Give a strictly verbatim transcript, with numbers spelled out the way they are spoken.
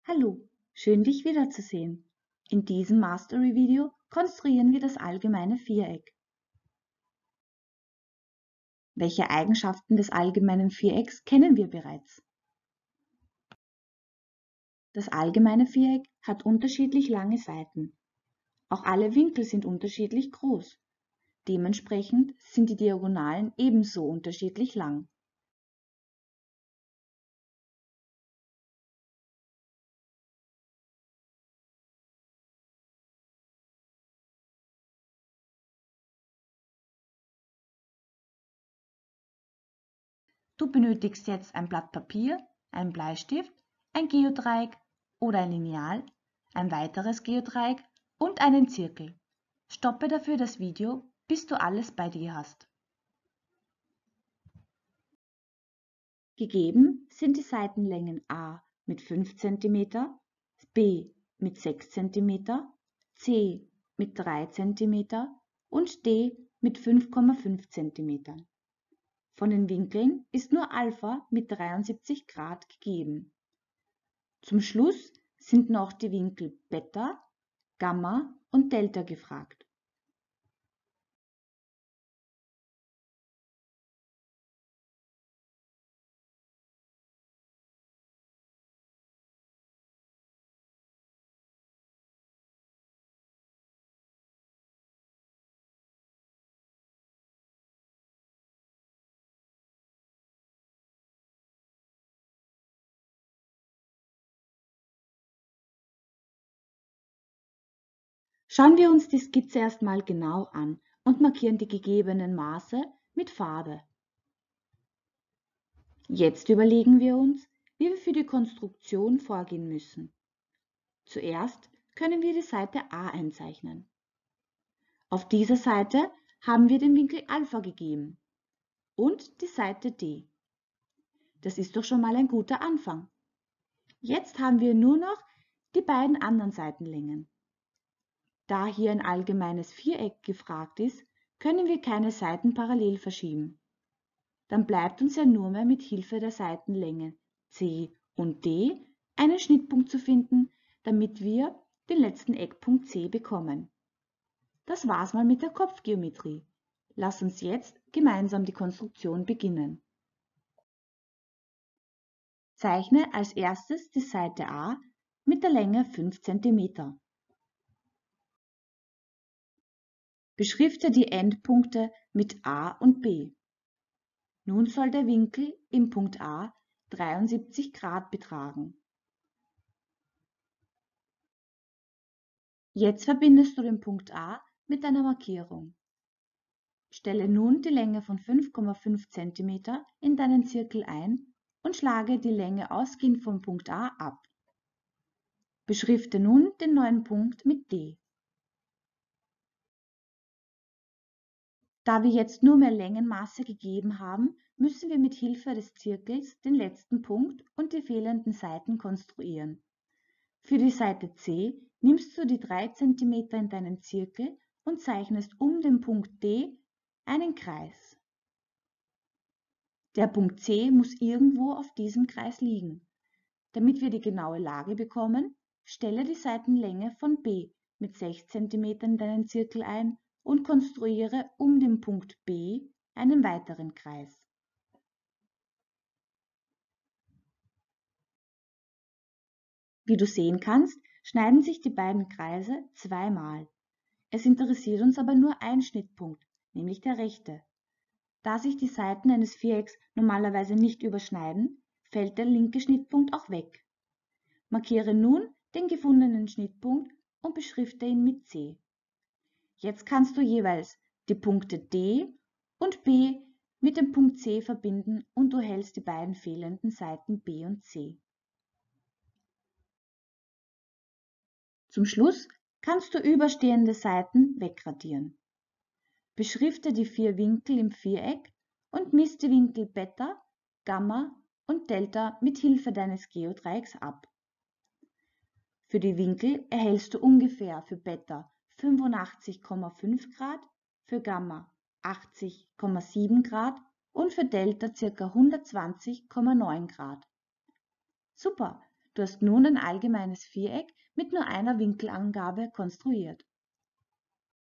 Hallo, schön dich wiederzusehen. In diesem Mastery-Video konstruieren wir das allgemeine Viereck. Welche Eigenschaften des allgemeinen Vierecks kennen wir bereits? Das allgemeine Viereck hat unterschiedlich lange Seiten. Auch alle Winkel sind unterschiedlich groß. Dementsprechend sind die Diagonalen ebenso unterschiedlich lang. Du benötigst jetzt ein Blatt Papier, einen Bleistift, ein Geodreieck oder ein Lineal, ein weiteres Geodreieck und einen Zirkel. Stoppe dafür das Video, bis du alles bei dir hast. Gegeben sind die Seitenlängen A mit fünf Zentimeter, B mit sechs Zentimeter, C mit drei Zentimeter und D mit fünf Komma fünf Zentimeter. Von den Winkeln ist nur Alpha mit dreiundsiebzig Grad gegeben. Zum Schluss sind noch die Winkel Beta, Gamma und Delta gefragt. Schauen wir uns die Skizze erstmal genau an und markieren die gegebenen Maße mit Farbe. Jetzt überlegen wir uns, wie wir für die Konstruktion vorgehen müssen. Zuerst können wir die Seite A einzeichnen. Auf dieser Seite haben wir den Winkel Alpha gegeben und die Seite D. Das ist doch schon mal ein guter Anfang. Jetzt haben wir nur noch die beiden anderen Seitenlängen. Da hier ein allgemeines Viereck gefragt ist, können wir keine Seiten parallel verschieben. Dann bleibt uns ja nur mehr mit Hilfe der Seitenlänge C und D einen Schnittpunkt zu finden, damit wir den letzten Eckpunkt C bekommen. Das war's mal mit der Kopfgeometrie. Lass uns jetzt gemeinsam die Konstruktion beginnen. Zeichne als erstes die Seite A mit der Länge fünf Zentimeter. Beschrifte die Endpunkte mit A und B. Nun soll der Winkel im Punkt A dreiundsiebzig Grad betragen. Jetzt verbindest du den Punkt A mit einer Markierung. Stelle nun die Länge von fünf Komma fünf Zentimeter in deinen Zirkel ein und schlage die Länge ausgehend vom Punkt A ab. Beschrifte nun den neuen Punkt mit D. Da wir jetzt nur mehr Längenmaße gegeben haben, müssen wir mit Hilfe des Zirkels den letzten Punkt und die fehlenden Seiten konstruieren. Für die Seite C nimmst du die drei Zentimeter in deinen Zirkel und zeichnest um den Punkt D einen Kreis. Der Punkt C muss irgendwo auf diesem Kreis liegen. Damit wir die genaue Lage bekommen, stelle die Seitenlänge von B mit sechs Zentimeter in deinen Zirkel ein und konstruiere um den Punkt B einen weiteren Kreis. Wie du sehen kannst, schneiden sich die beiden Kreise zweimal. Es interessiert uns aber nur ein Schnittpunkt, nämlich der rechte. Da sich die Seiten eines Vierecks normalerweise nicht überschneiden, fällt der linke Schnittpunkt auch weg. Markiere nun den gefundenen Schnittpunkt und beschrifte ihn mit C. Jetzt kannst du jeweils die Punkte D und B mit dem Punkt C verbinden und du hältst die beiden fehlenden Seiten B und C. Zum Schluss kannst du überstehende Seiten wegradieren. Beschrifte die vier Winkel im Viereck und misst die Winkel Beta, Gamma und Delta mit Hilfe deines Geodreiecks ab. Für die Winkel erhältst du ungefähr für Beta fünfundachtzig Komma fünf Grad, für Gamma achtzig Komma sieben Grad und für Delta ca. hundertzwanzig Komma neun Grad. Super, Du hast nun ein allgemeines Viereck mit nur einer Winkelangabe konstruiert.